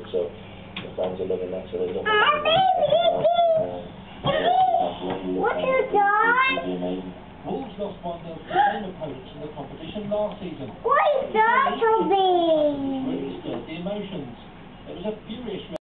so the fans are loving that, so they love it. What you done? Wolves lost 1-0 to the same opponents in the competition last season. What is that, Robin? Really stirred the emotions. There was a furious